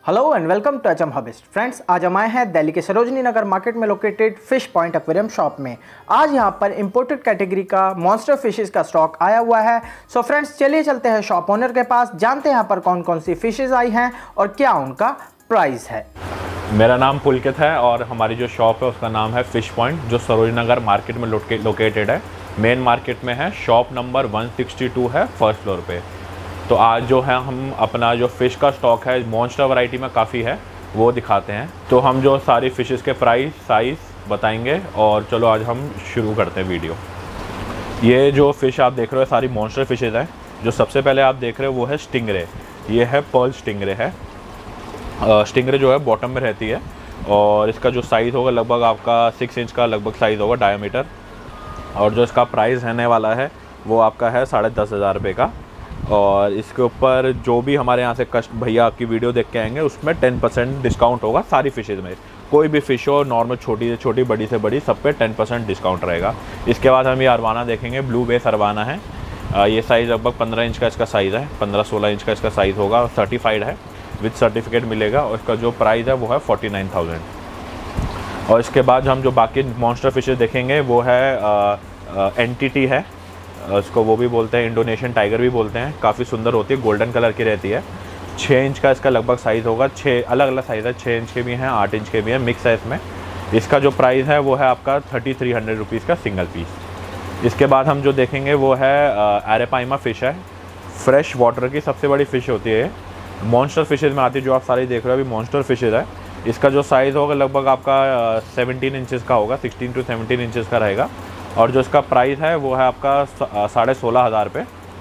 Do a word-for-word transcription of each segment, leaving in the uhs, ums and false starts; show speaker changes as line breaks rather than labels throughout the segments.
Hello and welcome to HM hobbyist. Friends, आज हम आए हैं दिल्ली के सरोजनी नगर मार्केट में located fish point aquarium shop में। आज यहां पर इंपोर्टेड कैटेगरी का मॉन्स्टर फिशेस का स्टॉक आया हुआ है। सो फ्रेंड्स, चलिए चलते हैं शॉप ओनर के पास, जानते हैं यहाँ पर कौन कौन सी फिशेस आई हैं और क्या उनका प्राइस है।
मेरा नाम पुलकित है और हमारी जो शॉप है उसका नाम है फिश पॉइंट, जो सरोजनी नगर मार्केट में लोकेटेड है। मेन मार्केट में है। Shop number one sixty two है, फर्स्ट फ्लोर पे। तो आज जो है हम अपना जो फ़िश का स्टॉक है, मॉन्स्टर वैरायटी में काफ़ी है, वो दिखाते हैं। तो हम जो सारी फ़िशेस के प्राइस साइज़ बताएंगे और चलो आज हम शुरू करते हैं वीडियो। ये जो फ़िश आप देख रहे हो सारी मॉन्स्टर फ़िशेज़ हैं। जो सबसे पहले आप देख रहे हो वो है स्टिंगरे। ये है पर्ल स्टिंगरे है। स्टिंगरे जो है बॉटम में रहती है और इसका जो साइज़ होगा लगभग आपका सिक्स इंच का लगभग साइज़ होगा, डायमीटर। और जो इसका प्राइस रहने वाला है वो आपका है साढ़े दस हज़ार रुपये का। और इसके ऊपर जो भी हमारे यहाँ से कस्ट भैया आपकी वीडियो देख के आएंगे उसमें टेन परसेंट डिस्काउंट होगा। सारी फ़िशेज़ में कोई भी फ़िश हो, नॉर्मल छोटी से छोटी बड़ी से बड़ी, सब पे टेन परसेंट डिस्काउंट रहेगा। इसके बाद हम ये अरवाना देखेंगे। ब्लू बेस अरवाना है। ये साइज़ लगभग पंद्रह इंच का इसका साइज़ है, पंद्रह सोलह इंच का इसका साइज़ होगा। सर्टिफाइड है, विद सर्टिफिकेट मिलेगा और इसका जो प्राइस है वो है फोर्टी नाइन थाउजेंड। और इसके बाद हम जो बाकी मॉन्स्टर फिशेज़ देखेंगे वो है एंटिटी है, उसको वो भी बोलते हैं, इंडोनेशियन टाइगर भी बोलते हैं। काफ़ी सुंदर होती है, गोल्डन कलर की रहती है। छः इंच का इसका लगभग साइज़ होगा। छः अलग अलग साइज़ है, छः इंच के भी हैं, आठ इंच के भी हैं, मिक्स है इसमें। इसका जो प्राइस है वो है आपका थर्टी थ्री हंड्रेड रुपीज़ का सिंगल पीस। इसके बाद हम जो देखेंगे वो है एरेपाइमा फ़िश है। फ्रेश वाटर की सबसे बड़ी फ़िश होती है, मॉन्स्टर फिशेज़ में आती है। जो आप सारी देख रहे हो अभी मॉन्स्टर फिशेज़ है। इसका जो साइज़ होगा लगभग आपका सेवनटीन इंचज़ का होगा, सिक्सटीन टू सेवनटीन इंचज़ का रहेगा। और जो इसका प्राइस है वो है आपका साढ़े सोलह हज़ार रुपये।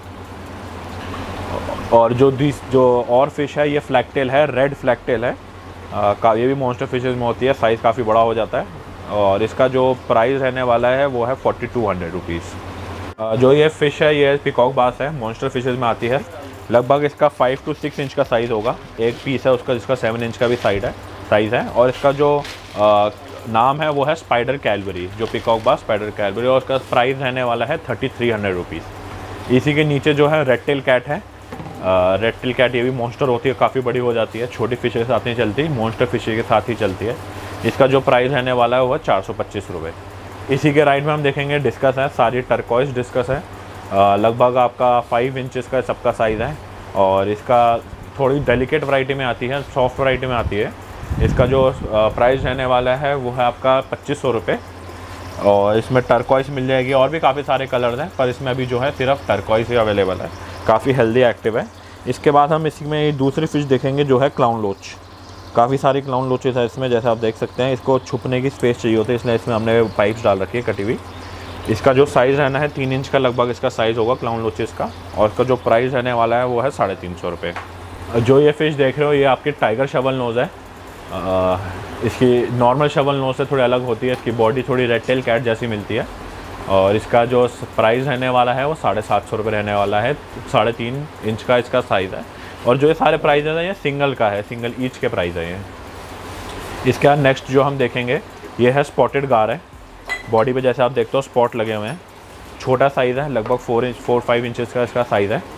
और जो दिस जो और फिश है ये फ्लैगटेल है, रेड फ्लैगटेल है। आ, ये भी मॉन्स्टर फिशेज़ में होती है, साइज़ काफ़ी बड़ा हो जाता है। और इसका जो प्राइस रहने वाला है वो है फोर्टी टू हंड्रेड रुपीज़। जो ये फ़िश है ये पिकॉक बास है, मॉन्स्टर फिशेज़ में आती है। लगभग इसका फाइव टू सिक्स इंच का साइज़ होगा। एक पीस है उसका जिसका सेवन इंच का भी साइड है साइज़ है। और इसका जो आ, नाम है वो है स्पाइडर कैलबरी, जो पिकॉक बास स्पाइडर कैलबरी। और उसका प्राइस रहने वाला है थर्टी थ्री हंड्रेड रुपीज़। इसी के नीचे जो है रेड टेल कैट है। रेड टेल कैट ये भी मॉन्स्टर होती है, काफ़ी बड़ी हो जाती है। छोटी फिश के साथ नहीं चलती, मॉन्स्टर फिश के साथ ही चलती है। इसका जो प्राइस रहने वाला है वो है चार सौ पच्चीस रुपये। इसी के राइट में हम देखेंगे डिस्कस है, सारी टर्कोइज डिस्कस है। लगभग आपका फाइव इंचज़ का सबका साइज़ है। और इसका थोड़ी डेलिकेट वैरायटी में आती है, सॉफ्ट वैरायटी में आती है। इसका जो प्राइस रहने वाला है वो है आपका पच्चीस सौ रुपये। और इसमें टर्कोइस मिल जाएगी, और भी काफ़ी सारे कलर्स हैं, पर इसमें अभी जो है सिर्फ टर्कोइस ही अवेलेबल है। काफ़ी हेल्दी एक्टिव है। इसके बाद हम इसमें दूसरी फ़िश देखेंगे जो है क्लाउन लोच। काफ़ी सारी क्लाउन लोचेस है इसमें, जैसे आप देख सकते हैं। इसको छुपने की स्पेस चाहिए होती है, इसलिए इसमें हमने पाइप्स डाल रखी है कटी हुई। इसका जो साइज़ रहना है तीन इंच का लगभग इसका साइज़ होगा क्लाउन लोचेस का। और इसका जो प्राइस रहने वाला है वो है साढ़े तीन सौ रुपये। जो ये फ़िश देख रहे हो ये आपकी टाइगर शवल नोज़ है। आ, इसकी नॉर्मल शवल नोज़ से थोड़ी अलग होती है। इसकी बॉडी थोड़ी रेड टेल कैट जैसी मिलती है। और इसका जो प्राइस रहने वाला है वो साढ़े सात सौ रुपये रहने वाला है। साढ़े तीन इंच का इसका साइज़ है। और जो ये सारे प्राइस है ये सिंगल का है, सिंगल ईच के प्राइस है ये। इसके बाद नेक्स्ट जो हम देखेंगे ये है स्पॉटेड गार है। बॉडी पे जैसे आप देखते हो स्पॉट लगे हुए हैं। छोटा साइज़ है, लगभग four inch four five inches का इसका साइज़ है।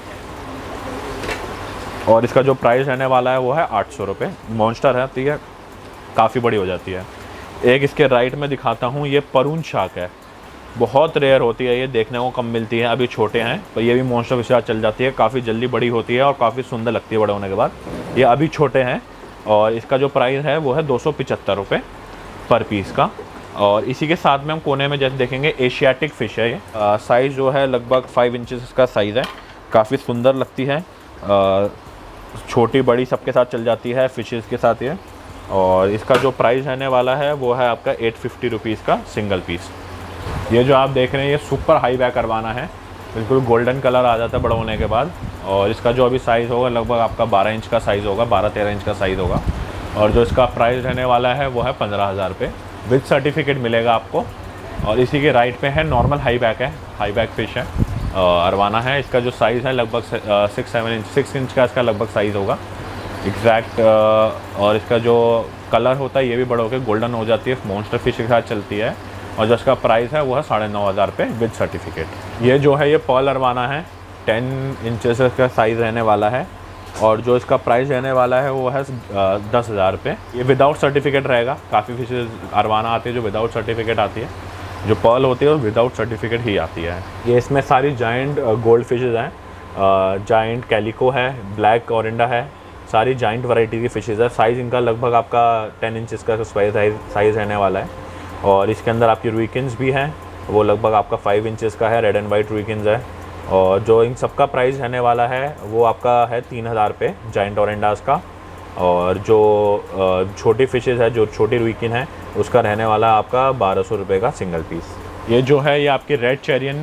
और इसका जो प्राइस रहने वाला है वो है आठ सौ रुपये। मॉन्स्टर है, ठीक है, काफ़ी बड़ी हो जाती है। एक इसके राइट में दिखाता हूँ, ये परून शार्क है। बहुत रेयर होती है, ये देखने को कम मिलती है। अभी छोटे हैं पर ये भी मॉन्स्टर के साथ चल जाती है, काफ़ी जल्दी बड़ी होती है और काफ़ी सुंदर लगती है बड़े होने के बाद। ये अभी छोटे हैं। और इसका जो प्राइस है वो है दो सौ पचहत्तर रुपये पर पीस का। और इसी के साथ में हम कोने में जैसे देखेंगे एशियाटिक फ़िश है। ये साइज़ जो है लगभग फाइव इंचज़ इसका साइज़ है। काफ़ी सुंदर लगती है, आ, छोटी बड़ी सबके साथ चल जाती है, फिशेस के साथ ये। और इसका जो प्राइस रहने वाला है वो है आपका एट फिफ्टी रुपीज़ का सिंगल पीस। ये जो आप देख रहे हैं ये सुपर हाई बैक करवाना है, बिल्कुल गोल्डन कलर आ जाता है बड़ा होने के बाद। और इसका जो अभी साइज़ होगा लगभग आपका बारह इंच का साइज़ होगा, बारह तेरह इंच का साइज़ होगा। और जो इसका प्राइस रहने वाला है वो है पंद्रह हज़ार रुपये, विद सर्टिफिकेट मिलेगा आपको। और इसी के राइट पे है नॉर्मल हाई बैक है, हाई बैक फ़िश है, अरवाना है। इसका जो साइज़ है लगभग six seven inch six inch का इसका लगभग साइज़ होगा एग्जैक्ट। और इसका जो कलर होता है ये भी बड़ा होकर गोल्डन हो जाती है, मॉन्स्टर फिश के साथ चलती है। और जो इसका प्राइस है वो है साढ़े नौ हज़ार रुपये विद सर्टिफिकेट। ये जो है ये पर्ल अरवाना है, टेन इंचेस का साइज़ रहने वाला है। और जो इसका प्राइस रहने वाला है वो है दस हज़ार रुपये। ये विदाउट सर्टिफिकेट रहेगा। काफ़ी फिशेज़ अरवाना आती है जो विदाउट सर्टिफिकेट आती है, जो पर्ल होती है वो विदाउट सर्टिफिकेट ही आती है। ये इसमें सारी जाइंट गोल्ड फिशेज़ हैं, जाइंट कैलिको है, ब्लैक ओरिंडा है, सारी जाइंट वैरायटी की फ़िशेज़ है। साइज़ इनका लगभग आपका टेन इंचज़ का साइज़ साइज़ रहने वाला है। और इसके अंदर आपकी रुइकिन्स भी हैं, वो लगभग आपका फाइव इंचज़ का है, रेड एंड वाइट रुइकिन्स है। और जो इन सब का प्राइस रहने वाला है वो आपका है तीन हज़ार रुपये जाइंट ओरेंडास का। और जो छोटी फ़िशेज़ है, जो छोटी रुइकिन है, उसका रहने वाला आपका बारह सौ रुपये का सिंगल पीस। ये जो है ये आपकी रेड चेरियन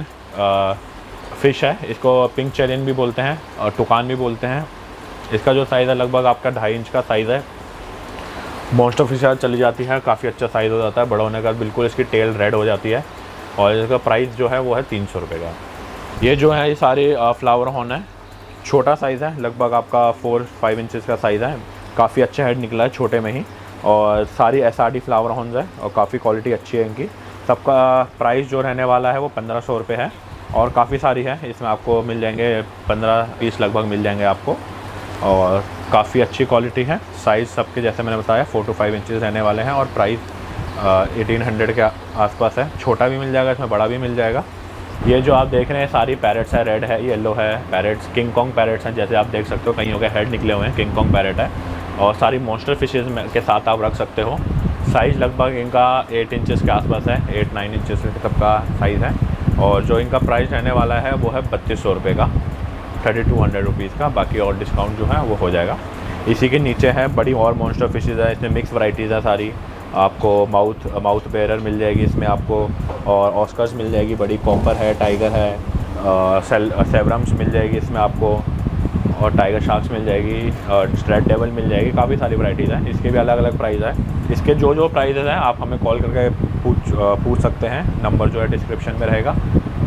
फ़िश है, इसको पिंक चेरियन भी बोलते हैं और टुकान भी बोलते हैं। इसका जो साइज़ है लगभग आपका ढाई इंच का साइज़ है। मॉन्स्टर फिश चली जाती है, काफ़ी अच्छा साइज़ हो जाता है। बड़ा होने का बिल्कुल इसकी टेल रेड हो जाती है। और इसका प्राइस जो है वो है तीन सौ रुपये का। ये जो है ये सारे फ्लावर हॉर्न है, छोटा साइज़ है, लगभग आपका फोर फाइव इंचज़ का साइज़ है। काफ़ी अच्छा हेड निकला है छोटे में ही। और सारी S R D flower horns है और काफ़ी क्वालिटी अच्छी है इनकी। सबका प्राइस जो रहने वाला है वो पंद्रह सौ रुपये है। और काफ़ी सारी है, इसमें आपको मिल जाएंगे पंद्रह पीस लगभग मिल जाएंगे आपको। और काफ़ी अच्छी क्वालिटी है। साइज़ सबके जैसे मैंने बताया फोर टू फाइव इंचज़ रहने वाले हैं। और प्राइस एटीन हंड्रेड के आसपास है। छोटा भी मिल जाएगा, इसमें बड़ा भी मिल जाएगा। ये जो आप देख रहे हैं सारी पैरेट्स है, रेड है, येलो है, पैरेट्स किंग कॉन्ग पैरेट्स हैं, जैसे आप देख सकते हो कईयों के हेड निकले हुए हैं, किंग कॉन्ग पैरेट है। और सारी मॉन्स्टर फिशेज़ के साथ आप रख सकते हो। साइज़ लगभग इनका एट इंचज़ के आसपास है, एट नाइन इंचज़ सबका साइज़ है। और जो इनका प्राइस रहने वाला है वो है बत्तीस सौ रुपये का, थर्टी टू हंड्रेड रुपीज़ का। बाकी और डिस्काउंट जो है वो हो जाएगा। इसी के नीचे है बड़ी और मॉन्स्टर फिशेज़ है, इसमें मिक्स वैराइटीज़ है सारी। आपको माउथ माउथ बेरर मिल जाएगी इसमें आपको, और ऑस्कर्स मिल जाएगी बड़ी, कॉपर है, टाइगर है, सेल सेवरम्स मिल जाएगी इसमें आपको, और टाइगर शार्क्स मिल जाएगी, और स्ट्रेट डेवल मिल जाएगी। काफ़ी सारी वैराइटीज़ हैं, इसके भी अलग अलग प्राइस है। इसके जो जो प्राइजेज़ हैं आप हमें कॉल करके पूछ पूछ सकते हैं, नंबर जो है डिस्क्रिप्शन में रहेगा।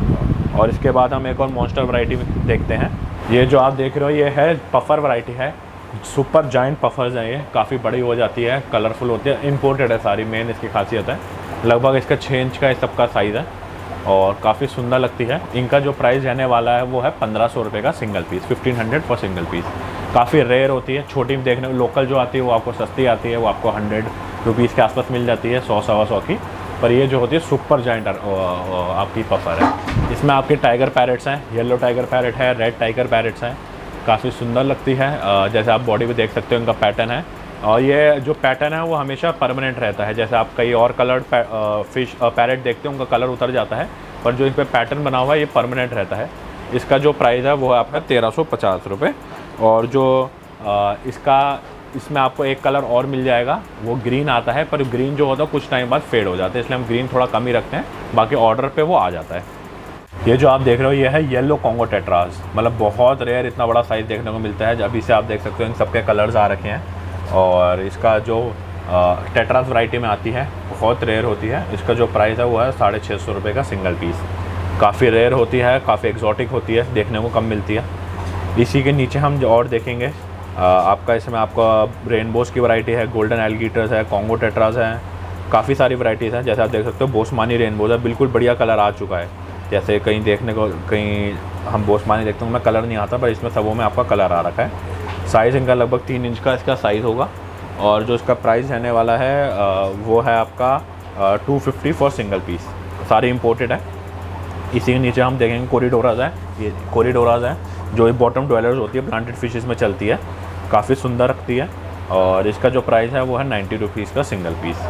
और इसके बाद हम एक और मॉन्स्टर वैरायटी देखते हैं। ये जो आप देख रहे हो ये है पफर वैरायटी है, सुपर जाइंट पफर्स हैं। ये काफ़ी बड़ी हो जाती है, कलरफुल होती है, इंपोर्टेड है सारी, मेन इसकी खासियत है। लगभग इसका छः इंच का इस सबका साइज़ है और काफ़ी सुंदर लगती है। इनका जो प्राइस रहने वाला है वो है पंद्रह सौ रुपये का single piece, fifteen hundred for single piece. काफ़ी रेयर होती है, छोटी देखने को लोकल जो आती है वो आपको सस्ती आती है, वो आपको हंड्रेड रुपीज़ के आसपास मिल जाती है, सौ सवा सौ की। पर ये जो होती है सुपर जाइंट आपकी पफर है। इसमें आपके टाइगर पैरेट्स हैं, येलो टाइगर पैरेट है, रेड टाइगर पैरेट्स हैं, काफ़ी सुंदर लगती है। जैसे आप बॉडी पे देख सकते हो इनका पैटर्न है। और ये जो पैटर्न है वो हमेशा परमानेंट रहता है। जैसे आप कई और कलर्ड फिश पैरेट देखते हो उनका कलर उतर जाता है, पर जो इस पर पैटर्न बना हुआ है ये परमानेंट रहता है। इसका जो प्राइस है वो है आपका तेरह सौ पचास रुपये। और जो आ, इसका इसमें आपको एक कलर और मिल जाएगा, वो ग्रीन आता है, पर ग्रीन जो होता है कुछ टाइम बाद फेड हो जाता है, इसलिए हम ग्रीन थोड़ा कम ही रखते हैं, बाकी ऑर्डर पे वो आ जाता है। ये जो आप देख रहे हो ये है येलो कॉन्गो टेट्राज, मतलब बहुत रेयर इतना बड़ा साइज़ देखने को मिलता है। अभी से आप देख सकते हो इन सबके कलर्स आ रखे हैं। और इसका जो टेट्राज वैरायटी में आती है बहुत रेयर होती है। इसका जो प्राइस है वो है साढ़े छः सौ रुपये का सिंगल पीस। काफ़ी रेयर होती है, काफ़ी एक्जॉटिक होती है, देखने को कम मिलती है। इसी के नीचे हम जो और देखेंगे आ, आपका इसमें आपका रेनबोस की वैरायटी है, गोल्डन एल्गीटर्स है, कॉन्गो टेट्राज हैं, काफ़ी सारी वैरायटीज़ हैं। जैसे आप देख सकते हो बोस्मानी रेनबोज है, बिल्कुल बढ़िया कलर आ चुका है। जैसे कहीं देखने को कहीं हम बोस्मानी देखते हैं उनमें कलर नहीं आता, पर इसमें सबों में आपका कलर आ रखा है। साइज़ इनका लगभग तीन इंच का इसका साइज़ होगा। और जो इसका प्राइस रहने वाला है वो है आपका two fifty for single piece, सारी इंपोर्टेड है। इसी के नीचे हम देखेंगे कोरिडोराज है, ये कोरिडोराज है जो बॉटम डवेलर्स होती है, प्लांटेड फिशेस में चलती है, काफ़ी सुंदर रखती है। और इसका जो प्राइस है वो है नाइन्टी रुपीज़ का सिंगल पीस।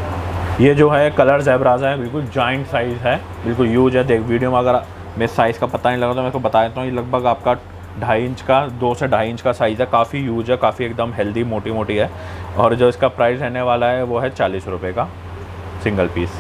ये जो है कलर ज़ेब्राज है, बिल्कुल जाइंट साइज़ है, बिल्कुल यूज है। देख वीडियो में अगर मैं साइज़ का पता नहीं लगा तो मैं को बता देता हूँ, ये लगभग आपका ढाई इंच का, दो से ढाई इंच का साइज़ है, काफ़ी यूज है, काफ़ी एकदम हेल्दी मोटी मोटी है। और जो इसका प्राइस रहने वाला है वो है चालीस रुपये का सिंगल पीस।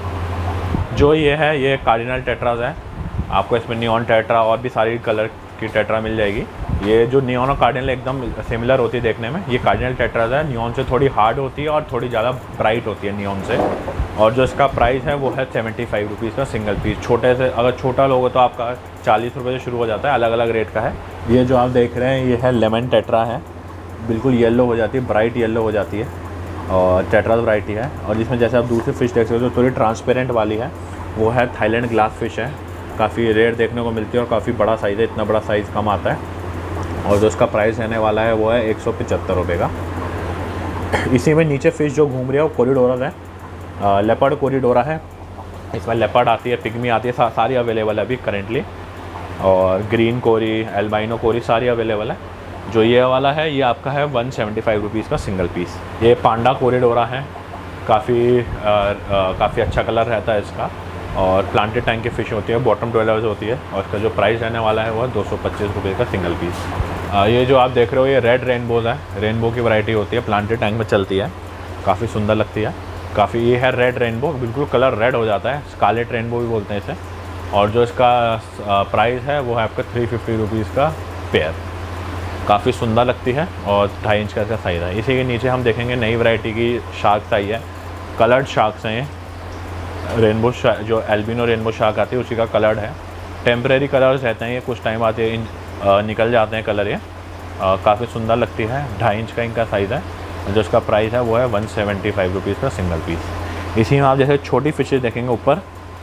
जो ये है ये कार्डिनल टेट्राज है, आपको इसमें नियॉन टेट्रा और भी सारी कलर की टेट्रा मिल जाएगी। ये जो नियॉन और कार्डिनल एकदम सिमिलर होती है देखने में, ये कार्डिनल टेट्राज है, नियॉन से थोड़ी हार्ड होती है और थोड़ी ज़्यादा ब्राइट होती है नियॉन से। और जो इसका प्राइस है वो है सेवेंटी फाइव रुपीज़ का सिंगल पीस। छोटे से अगर छोटा लोगे तो आपका चालीस रुपये से शुरू हो जाता है, अलग अलग रेट का है। ये जो आप देख रहे हैं ये है लेमन टेट्रा है, बिल्कुल येलो हो जाती है, ब्राइट येलो हो जाती है और टेट्राज वैरायटी है। और जिसमें जैसे आप दूसरी फ़िश देख सकते हो थोड़ी ट्रांसपेरेंट वाली है, वो है थाईलैंड ग्लास फ़िश है, काफ़ी रेयर देखने को मिलती है और काफ़ी बड़ा साइज़ है, इतना बड़ा साइज़ कम आता है। और जो इसका प्राइस रहने वाला है वो है एक सौ पचहत्तर रुपये का। इसी में नीचे फ़िश जो घूम रही है वो कोरिडोरा है, लेपर्ड कोरिडोरा है। इसमें लेपर्ड आती है, पिग्मी आती है, सा, सारी अवेलेबल है अभी करेंटली। और ग्रीन कोरी, एल्बाइनो कोरी सारी अवेलेबल है। जो ये वाला है ये आपका है वन सेवेंटी फाइव रुपीज़ का सिंगल पीस। ये पांडा कोरिडोरा है, काफ़ी काफ़ी अच्छा कलर रहता है इसका। और प्लांटेड टैंक की फ़िश होती है, बॉटम डवेलर्स होती है। और इसका जो प्राइस रहने वाला है वो है दो सौ पच्चीस रुपये का सिंगल पीस। ये जो आप देख रहे हो ये रेड रेनबोज़ है, रेनबो की वैरायटी होती है, प्लांटेड टैंक में चलती है, काफ़ी सुंदर लगती है काफ़ी। ये है रेड रेनबो, बिल्कुल कलर रेड हो जाता है, स्कारलेट रेनबो भी बोलते हैं इसे। और जो इसका प्राइस है वो है आपका थ्री फिफ्टी रुपीज़ का पेयर। काफ़ी सुंदर लगती है और ढाई इंच का इसका साइज़ है। इसी के नीचे हम देखेंगे नई वैरायटी की शार्क्स आई है, कलर्ड शार्क्स हैं ये। रेनबो जो एल्बिनो रेनबो शार्क आती है उसी का कलर्ड है। टेम्परेरी कलर्स रहते हैं ये, कुछ टाइम आते हैं निकल जाते हैं कलर ये। काफ़ी सुंदर लगती है, ढाई इंच का इनका साइज़ है। जो इसका प्राइस है वो है वन सेवेंटी फाइव रुपीज़ का सिंगल पीस। इसी में आप जैसे छोटी फ़िशेज़ देखेंगे ऊपर,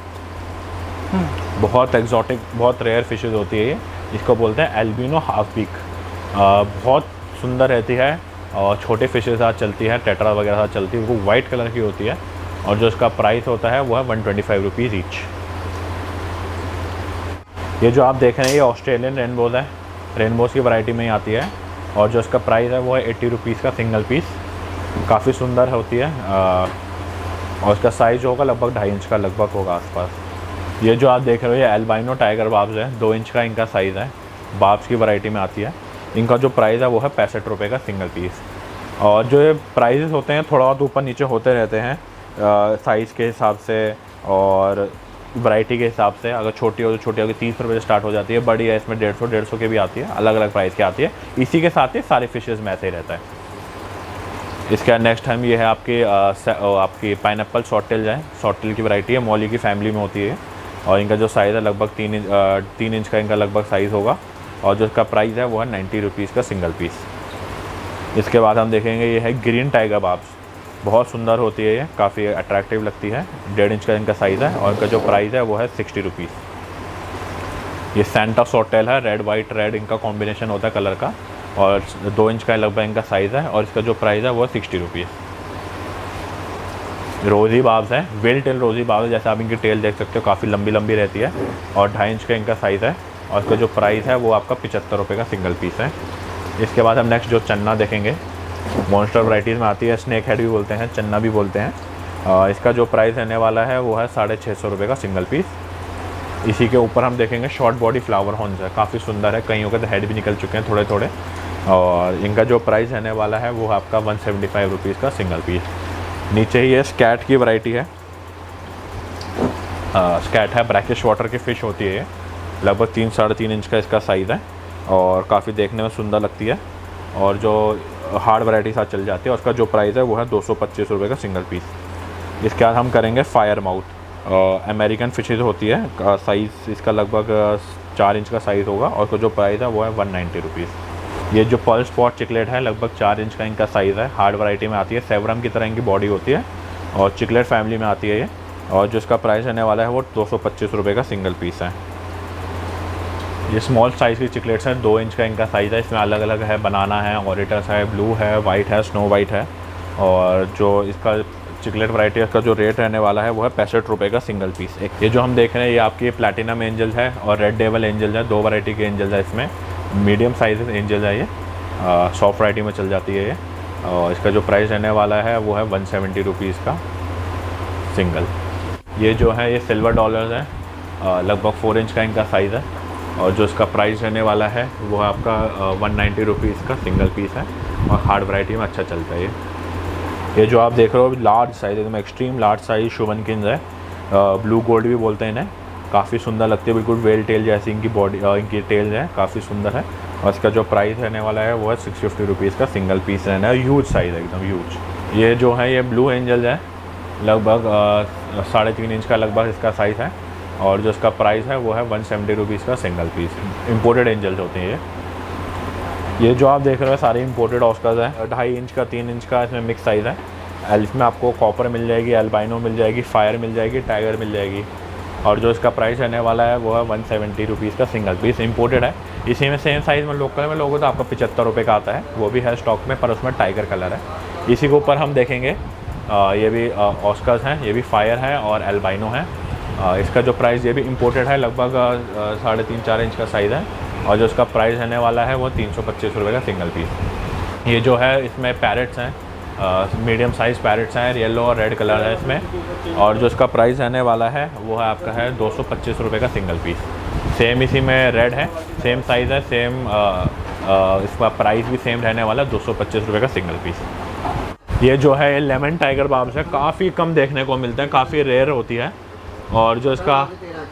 बहुत एक्जॉटिक बहुत रेयर फ़िशेज़ होती है ये, इसको बोलते हैं एल्बिनो हाफ बीक। बहुत सुंदर रहती है और छोटे फ़िशेज़ साथ चलती है, टेट्रा वगैरह साथ चलती है, वो वाइट कलर की होती है। और जो इसका प्राइस होता है वो है one twenty five rupees each. ये जो आप देख रहे हैं ये ऑस्ट्रेलियन रेनबोज़ है, रेनबोज़ की वैरायटी में ही आती है। और जो इसका प्राइस है वो है एट्टी रुपीज़ का सिंगल पीस। काफ़ी सुंदर होती है आ, और इसका साइज़ होगा लगभग ढाई इंच का लगभग होगा आसपास। ये जो आप देख रहे हो ये एल्बाइनो टाइगर बाब्स है, दो इंच का इनका साइज़ है, बाब्स की वैरायटी में आती है। इनका जो प्राइस है वो है पैंसठ रुपये का सिंगल पीस। और जो ये प्राइजेस होते हैं थोड़ा बहुत ऊपर नीचे होते रहते हैं साइज़ के हिसाब से और वैरायटी के हिसाब से। अगर छोटी हो तो छोटी होगी तीस रुपये से स्टार्ट हो जाती है, बड़ी है इसमें डेढ़ सौ डेढ़ सौ के भी आती है, अलग अलग प्राइस की आती है। इसी के साथ ही सारे फिशेज़ में ऐसे ही रहता है। इसके नेक्स्ट टाइम ये है आपकी आ, आपकी पाइनएप्पल सॉटटेल है, सॉटटेल की वैरायटी है, मॉली की फैमिली में होती है। और इनका जो साइज़ है लगभग तीन इंच तीन इंच का इनका लगभग साइज़ होगा। और जो इसका प्राइस है वो है नाइन्टी रुपीज़ का सिंगल पीस। इसके बाद हम देखेंगे ये है ग्रीन टाइगर बाब्स, बहुत सुंदर होती है ये, काफ़ी अट्रैक्टिव लगती है, डेढ़ इंच का इनका साइज़ है। और इनका जो प्राइस है वो है सिक्सटी रुपीज़। ये सेंटा सॉटटेल है, रेड वाइट रेड इनका कॉम्बिनेशन होता है कलर का। और दो इंच का लगभग इनका साइज़ है। और इसका जो प्राइस है वो है सिक्सटी रुपीज़। रोज़ी बाब्स है, वेल टेल रोज़ी बाब्स, जैसे आप इनकी टेल देख सकते हो काफ़ी लंबी लंबी रहती है। और ढाई इंच का इनका साइज़ है। और इसका जो प्राइस है वो आपका पचहत्तर रुपये का सिंगल पीस है। इसके बाद हम नेक्स्ट जो चन्ना देखेंगे, मॉन्स्टर वैराइटीज़ में आती है, स्नैक हेड भी बोलते हैं, चन्ना भी बोलते हैं। आ, इसका जो प्राइस रहने वाला है वो है साढ़े छः सौ रुपये का सिंगल पीस। इसी के ऊपर हम देखेंगे शॉर्ट बॉडी फ्लावर हॉर्न्स है, काफ़ी सुंदर है, कईयों के तो हेड भी निकल चुके हैं थोड़े थोड़े। और इनका जो प्राइस रहने वाला है वो आपका वन सेवेंटी फाइव रुपीज़ का सिंगल पीस। नीचे ही ये स्कैट की वैरायटी है, स्कैट है, ब्रैकिश वाटर की फ़िश होती है, लगभग तीन साढ़े तीन इंच का इसका साइज़ है। और काफ़ी देखने में सुंदर लगती है। और जो हार्ड वैरायटी साथ चल जाती है, उसका जो प्राइस है वो है दो सौ पच्चीस रुपये का सिंगल पीस। इसके बाद हम करेंगे फायर माउथ, अमेरिकन फिशेज होती है, साइज़ इसका लगभग चार इंच का साइज़ होगा। और उसका जो प्राइस है वो है वन नाइन्टी रुपीज़। ये जो पर्ल स्पॉट चिकलेट है लगभग चार इंच का इनका साइज़ है, हार्ड वैरायटी में आती है, सेवरम की तरह इनकी बॉडी होती है और चिकलेट फैमिली में आती है ये। और जो इसका प्राइस रहने वाला है वो दो सौ पच्चीस रुपये का सिंगल पीस है। ये स्मॉल साइज़ की चिकलेट्स हैं, दो इंच का इनका साइज़ है। इसमें अलग अलग है, बनाना है, ऑरिटस है, ब्लू है, वाइट है, स्नो वाइट है। और जो इसका चिकलेट वैरायटी का जो रेट रहने वाला है वो है पैंसठ रुपये का सिंगल पीस। एक ये जो हम देख रहे हैं ये आपकी प्लैटिनम एंजल है और रेड डेवल एंजल है, दो वैरायटी के एंजल है इसमें। मीडियम साइज एंजल है ये, सॉफ्ट वैरायटी में चल जाती है ये। और इसका जो प्राइस रहने वाला है वो है वन सेवेंटी रुपीज़ का सिंगल। ये जो है ये सिल्वर डॉलर्स है, लगभग फोर इंच का इनका साइज़ है। और जो इसका प्राइस रहने वाला है वो है आपका वन नाइन्टी रुपीज़ का सिंगल पीस है। और हार्ड वैरायटी में अच्छा चलता है ये। ये जो आप देख रहे हो लार्ज साइज़ एकदम एक्सट्रीम लार्ज साइज़ शुवनकिन्स है, ब्लू गोल्ड भी बोलते हैं इन्हें, काफ़ी सुंदर लगती है, बिल्कुल वेल टेल जैसी इनकी बॉडी इनकी टेल्स है, काफ़ी सुंदर है। और इसका जो प्राइस रहने वाला है वो है सिक्स फिफ्टी रुपीज़ का सिंगल पीस रहना है, ह्यूज साइज़ है एकदम ह्यूज। ये जो है ये ब्लू एंजल है, लगभग साढ़े तीन इंच का लगभग इसका साइज़ है। और जो इसका प्राइस है वो है वन सेवेंटी रुपीज़ का सिंगल पीस। इम्पोर्टेड एंजल्स होते हैं ये। ये जो आप देख रहे हो सारे इम्पोर्टेड ऑस्कर्स हैं, ढाई इंच का तीन इंच का इसमें मिक्स साइज़ है। एल्फ में आपको कॉपर मिल जाएगी, एल्बाइनो मिल जाएगी, फायर मिल जाएगी, टाइगर मिल जाएगी। और जो इसका प्राइस रहने वाला है वो है वन सेवेंटी रुपीज़ का सिंगल पीस। इम्पोर्टेड है, इसी में सेम साइज़ में लोकल में लोगों तो आपका पचहत्तर रुपये का आता है, वो भी है स्टॉक में, पर उसमें टाइगर कलर है। इसी के ऊपर हम देखेंगे आ, ये भी ऑस्कर्स हैं, ये भी फायर है और एल्बाइनो है। आ, इसका जो प्राइस ये भी इम्पोर्टेड है, लगभग साढ़े तीन चार इंच का साइज़ है और जो इसका प्राइस रहने वाला है वो तीन सौ पच्चीस रुपये का सिंगल पीस। ये जो है इसमें पैरेट्स हैं, मीडियम साइज़ पैरेट्स हैं, येलो और रेड कलर है इसमें, और जो इसका प्राइस रहने वाला है वो है आपका है दो सौ पच्चीस रुपये का सिंगल पीस। सेम इसी में रेड है, सेम साइज़ है, सेम इसका प्राइस भी सेम रहने वाला है दो सौ पच्चीस रुपये का सिंगल पीस। ये जो है लेमन टाइगर बार्ब्स है, काफ़ी कम देखने को मिलते हैं, काफ़ी रेयर होती है, और जो इसका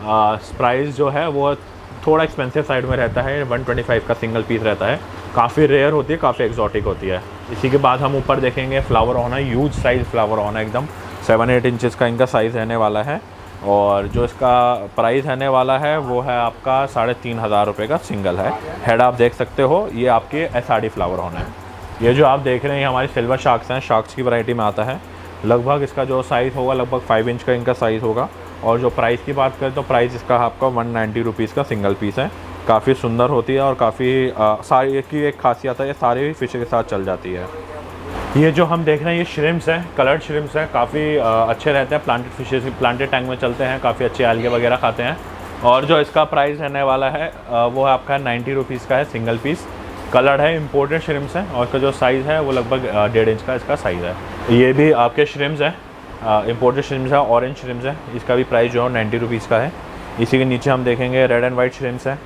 प्राइस जो है वो थोड़ा एक्सपेंसिव साइड में रहता है, वन ट्वेंटी फाइव का सिंगल पीस रहता है, काफ़ी रेयर होती है, काफ़ी एक्जॉटिक होती है। इसी के बाद हम ऊपर देखेंगे फ्लावर होना, ह्यूज साइज़ फ्लावर होना, एकदम सेवन एट इंचज़ का इनका साइज़ रहने वाला है, और जो इसका प्राइस रहने वाला है वो है आपका साढ़े तीन हज़ार रुपये का सिंगल है। हेड आप देख सकते हो, ये आपके एस आर डी फ्लावर होना है। ये जो आप देख रहे हैं ये हमारी सिल्वर शार्क्स हैं, शार्क्स की वैरायटी में आता है। लगभग इसका जो साइज़ होगा लगभग फाइव इंच का इनका साइज़ होगा, और जो प्राइस की बात करें तो प्राइस इसका आपका वन नाइन्टी रुपीज़ का सिंगल पीस है। काफ़ी सुंदर होती है और काफ़ी सारी की एक खासियत है, ये सारे ही फिश के साथ चल जाती है। ये जो हम देख रहे हैं ये श्रिम्प्स हैं, कलर्ड श्रिम्प्स हैं, काफ़ी अच्छे रहते हैं, प्लांटेड फिशेस प्लांटेड टैंक में चलते हैं, काफ़ी अच्छे algae वगैरह खाते हैं। और जो इसका प्राइस रहने वाला है वो आपका नाइन्टी रुपीज़ का है सिंगल पीस। कलर्ड है, इम्पोर्टेड श्रिम्प्स हैं, और इसका जो साइज़ है वो लगभग डेढ़ इंच का इसका साइज़ है। ये भी आपके श्रिम्प्स हैं, इम्पोर्टेड श्रिम्प्स है, ऑरेंज श्रिम्प्स है, इसका भी प्राइस जो है नाइन्टी रुपीज़ का है। इसी के नीचे हम देखेंगे रेड एंड वाइट श्रिम्प्स है,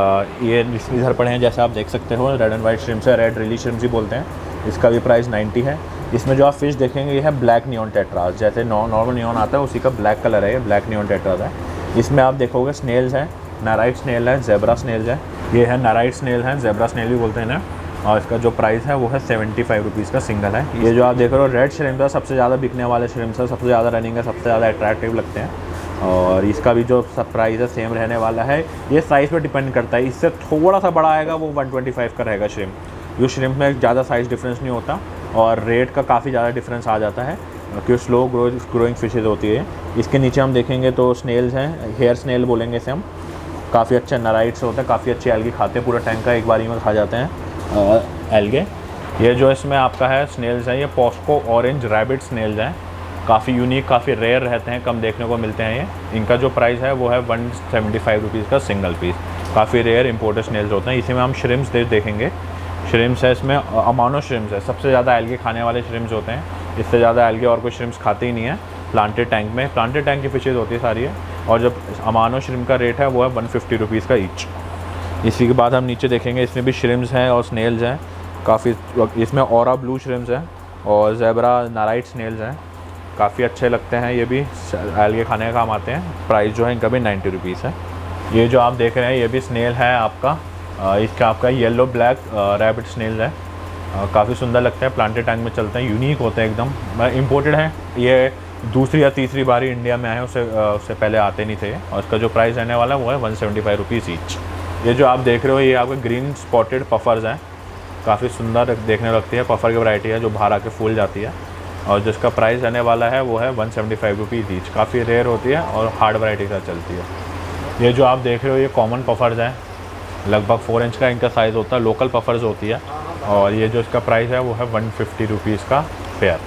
ये इधर पड़े हैं जैसे आप देख सकते हो, रेड एंड वाइट श्रिम्प्स है, रेड रिली श्रिम्प्स भी बोलते हैं, इसका भी प्राइस नाइन्टी है। इसमें जो आप फिश देखेंगे ये है ब्लैक नियॉन टेट्रास, जैसे नॉर्मल नियॉन आता है उसी का ब्लैक कलर है, ये ब्लैक नियॉन टेट्रास है। इसमें आप देखोगे स्नेल्स हैं, नाराइट स्नेल है, जेब्रा स्नेल्स है, ये है नाराइट स्नेल है, जेब्रा स्नेल भी बोलते हैं ना, और इसका जो प्राइस है वो है सेवेंटी फाइव रुपीज़ का सिंगल है। ये जो आप देख रहे हो रेड श्रिम्प है, सबसे ज़्यादा बिकने वाले श्रिम्प्स है, सबसे ज़्यादा रनिंग है, सबसे ज़्यादा अट्रैक्टिव लगते हैं, और इसका भी जो सब प्राइस है सेम रहने वाला है। ये साइज़ पे डिपेंड करता है, इससे थोड़ा सा बड़ा आएगा वो वन ट्वेंटी फाइव का रहेगा श्रिम्प। ये श्रिम्प में ज़्यादा साइज़ डिफरेंस नहीं होता, और रेट का काफ़ी ज़्यादा डिफरेंस आ जाता है क्योंकि स्लो ग्रो ग्रोइंग फिशेज होती है। इसके नीचे हम देखेंगे तो स्नेल्स हैं, हेयर स्नेल बोलेंगे इसे हम, काफ़ी अच्छे नराइट्स होते हैं, काफ़ी अच्छे एल्गे खाते हैं, पूरा टैंक का एक बारी में खा जाते हैं एल्गे। ये जो इसमें आपका है स्नेल्स हैं, ये पॉस्को ऑरेंज रैबिट स्नेल्स हैं, काफ़ी यूनिक, काफ़ी रेयर रहते हैं, कम देखने को मिलते हैं ये। इनका जो प्राइस है वो है वन सेवेंटी फाइव रुपीज़ का सिंगल पीस, काफ़ी रेयर इंपोर्टेड स्नेल्स होते हैं। इसी में हम श्रिम्प्स दे देखेंगे, श्रिम्प्स है इसमें, अमानो श्रिम्प्स है, सबसे ज़्यादा एल्गे खाने वाले श्रिम्प्स होते हैं, इससे ज़्यादा एल्गे और कोई श्रिम्प्स खाते ही नहीं है प्लांटेड टैंक में, प्लांटेड टैंक की फिशेज़ होती है सारी है। और जब अमानो श्रिम्प का रेट है वो है वन फिफ्टी रुपीज़ का ईच। इसी के बाद हम नीचे देखेंगे, इसमें भी श्रिम्प्स हैं और स्नेल्स हैं काफ़ी, इसमें ऑरा ब्लू श्रिम्प्स हैं और जेब्रा नाराइट स्नेल्स हैं, काफ़ी अच्छे लगते हैं, ये भी एल्गे खाने का काम आते हैं। प्राइस जो है इनका भी नाइन्टी रुपीज़ है। ये जो आप देख रहे हैं ये भी स्नेल है आपका, इसका आपका येलो ब्लैक रैबिट स्नेल है, काफ़ी सुंदर लगता है, प्लांटेड टैंक में चलते हैं, यूनिक होते हैं एकदम, इम्पोर्टेड है, ये दूसरी या तीसरी बारी इंडिया में आए, उससे उससे पहले आते नहीं थे। और इसका जो प्राइस रहने वाला है वो है one seventy five rupees each. ये जो आप देख रहे हो ये आपके ग्रीन स्पॉटेड पफर्स हैं, काफ़ी सुंदर देखने लगती है, पफर की वैरायटी है जो बाहर आके फूल जाती है, और जिसका प्राइस रहने वाला है वो है one seventy five rupees each, काफ़ी रेयर होती है और हार्ड वैरायटी का चलती है। ये जो आप देख रहे हो ये कॉमन पफर्स हैं, लगभग फोर इंच का इनका साइज़ होता है, लोकल पफर्स होती है, और ये जो इसका प्राइस है वो है वन फिफ्टी रुपीज़ का पेयर।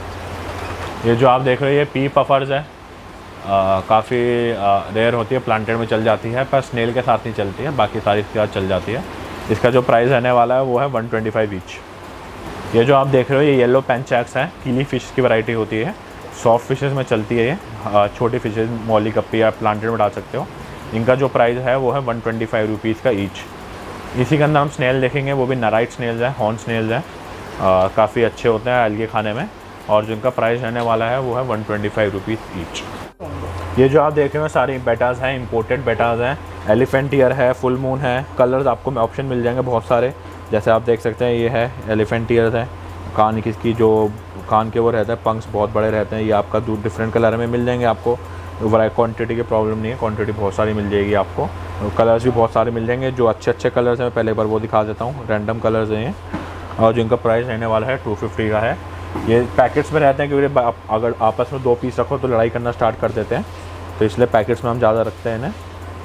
ये जो आप देख रहे हो ये पी पफर्स है, काफ़ी रेयर होती है, प्लांटेड में चल जाती है, पर स्नेल के साथ नहीं चलती है, बाकी सारी इसके साथ चल जाती है। इसका जो प्राइस रहने वाला है वो है वन ट्वेंटी फाइव ईच। ये जो आप देख रहे हो ये येलो पेंचैक्स हैं, कीली फिश की वैरायटी होती है, सॉफ्ट फिशेस में चलती है ये, छोटी फिशेस मोली गप्पी या प्लांटेड में डाल सकते हो। इनका जो प्राइस है वो है वन ट्वेंटी फाइव रुपीज़ का ईच। इसी के अंदर हम स्नेल देखेंगे, वो भी नाराइट स्नेल्स हैं, हॉर्न स्नेल्स हैं, काफ़ी अच्छे होते हैं एल्गे खाने में, और जिनका प्राइस रहने वाला है वो है one twenty five rupees each. ये जो आप देख रहे हो सारी बेटाज हैं, इंपोर्टेड बेटाज हैं, एलिफेंट ईयर है, फुल मून है, कलर्स आपको ऑप्शन मिल जाएंगे बहुत सारे, जैसे आप देख सकते हैं ये है एलिफेंट ईयर है, कान की जो कान के वो रहता है, पंक्स बहुत बड़े रहते हैं, ये आपका दूर डिफरेंट कलर में मिल जाएंगे आपको, क्वांटिटी की प्रॉब्लम नहीं है, क्वांटिटी बहुत सारी मिल जाएगी आपको, कलर्स भी बहुत सारे मिल जाएंगे। जो अच्छे अच्छे कलर्स हैं मैं पहले बार वो दिखा देता हूँ, रैंडम कलर्स हैं, और जिनका प्राइस रहने वाला है टू फिफ्टी का है। ये पैकेट्स में रहते हैं क्योंकि अगर आपस में दो पीस रखो तो लड़ाई करना स्टार्ट कर देते हैं, तो इसलिए पैकेट्स में हम ज़्यादा रखते हैं इन्हें।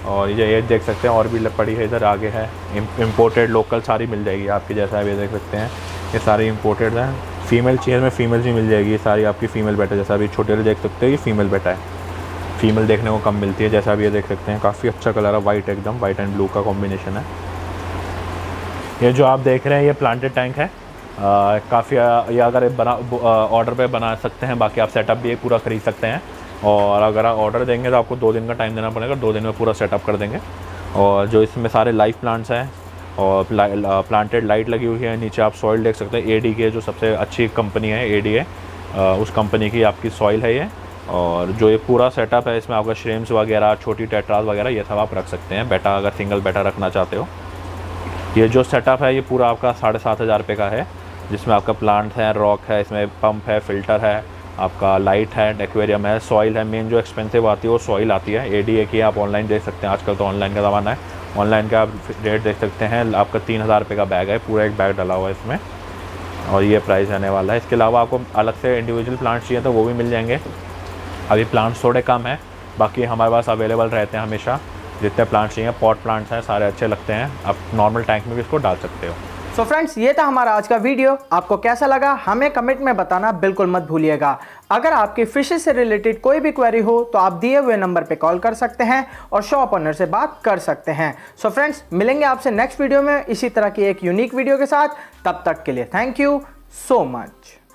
और ये देख सकते हैं और भी पड़ी है, इधर आगे है इम्पोर्टेड लोकल सारी मिल जाएगी आपकी, जैसा आप ये देख सकते हैं ये सारी इम्पोर्टेड हैं। फीमेल चेयर में फीमेल भी मिल जाएगी, ये सारी आपकी फ़ीमेल बेटा, जैसा अभी छोटे देख सकते हैं ये फीमेल बेटा है, फीमेल देखने को कम मिलती है। जैसा आप ये देख सकते हैं काफ़ी अच्छा कलर है, वाइट एकदम वाइट एंड ब्लू का कॉम्बिनेशन है। ये जो आप देख रहे हैं ये प्लांटेड टैंक है, काफ़ी ये अगर बना ऑर्डर पे बना सकते हैं, बाकी आप सेटअप भी पूरा खरीद सकते हैं। और अगर आप ऑर्डर देंगे तो आपको दो दिन का टाइम देना पड़ेगा, दो दिन में पूरा सेटअप कर देंगे। और जो इसमें सारे लाइव प्लांट्स हैं और प्लांटेड लाइट लगी हुई है, नीचे आप सॉइल देख सकते हैं, एडी के जो सबसे अच्छी कंपनी है एडी है, उस कंपनी की आपकी सॉइल है ये। और जो ये पूरा सेटअप है इसमें आपका श्रिम्स वगैरह, छोटी टेट्रास वगैरह ये सब आप रख सकते हैं, बेटा अगर सिंगल बेटा रखना चाहते हो। ये जो सेटअप है ये पूरा आपका साढ़े सात हज़ार रुपये का है, जिसमें आपका प्लांट है, रॉक है, इसमें पंप है, फ़िल्टर है, आपका लाइट है, एक्वेरियम है, सॉइल है। मेन जो एक्सपेंसिव आती है वो सॉइल आती है। एडीए की आप ऑनलाइन देख सकते हैं, आजकल तो ऑनलाइन का ज़माना है, ऑनलाइन का आप रेट देख सकते हैं। आपका तीन हज़ार रुपये का बैग है, पूरा एक बैग डला हुआ है इसमें, और ये प्राइस रहने वाला है। इसके अलावा आपको अलग से इंडिविजुअल प्लांट चाहिए तो वो भी मिल जाएंगे। अभी प्लांट्स थोड़े कम हैं, बाकी हमारे पास अवेलेबल रहते हैं हमेशा। जितने प्लांट्स चाहिए, पॉट प्लांट्स हैं, सारे अच्छे लगते हैं, आप नॉर्मल टैंक में भी इसको डाल सकते हो।
सो so फ्रेंड्स, ये था हमारा आज का वीडियो। आपको कैसा लगा हमें कमेंट में बताना बिल्कुल मत भूलिएगा। अगर आपकी फिशेस से रिलेटेड कोई भी क्वेरी हो तो आप दिए हुए नंबर पे कॉल कर सकते हैं और शॉप ओनर से बात कर सकते हैं। सो so फ्रेंड्स, मिलेंगे आपसे नेक्स्ट वीडियो में इसी तरह की एक यूनिक वीडियो के साथ। तब तक के लिए थैंक यू सो मच।